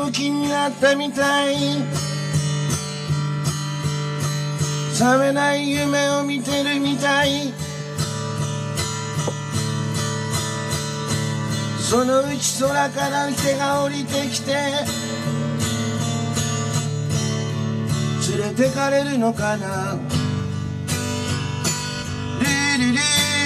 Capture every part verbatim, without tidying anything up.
ムキになったみたい、覚めない夢を見てるみたい。そのうち空から手が降りてきて連れてかれるのかな。リリリリリリリリリリ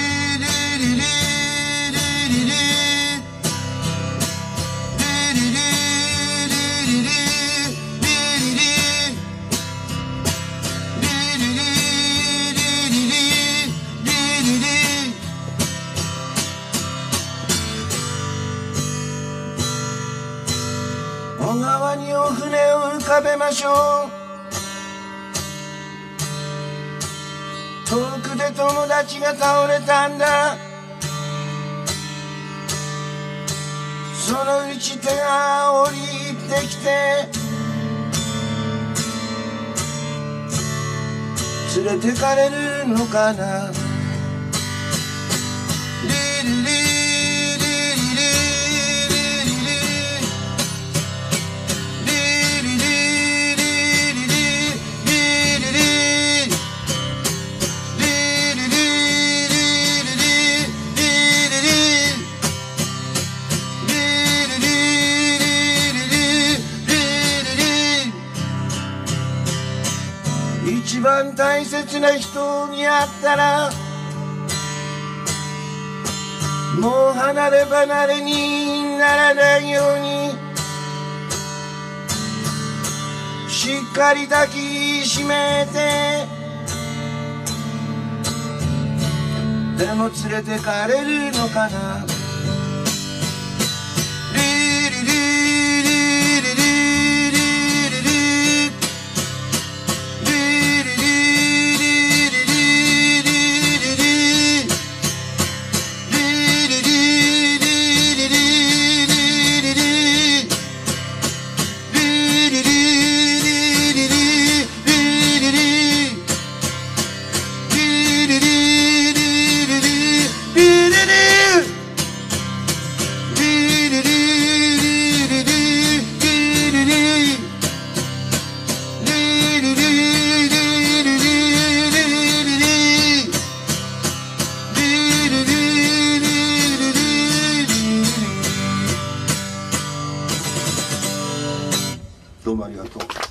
小川にお船を浮かべましょう。遠くで友達が倒れたんだ。そのうち手が降りてきて連れてかれるのかな。リリリリリリリリリ一番大切な人に会ったらもう離れ離れにならないようにしっかり抱きしめて、でも連れてかれるのかな。どうもありがとう。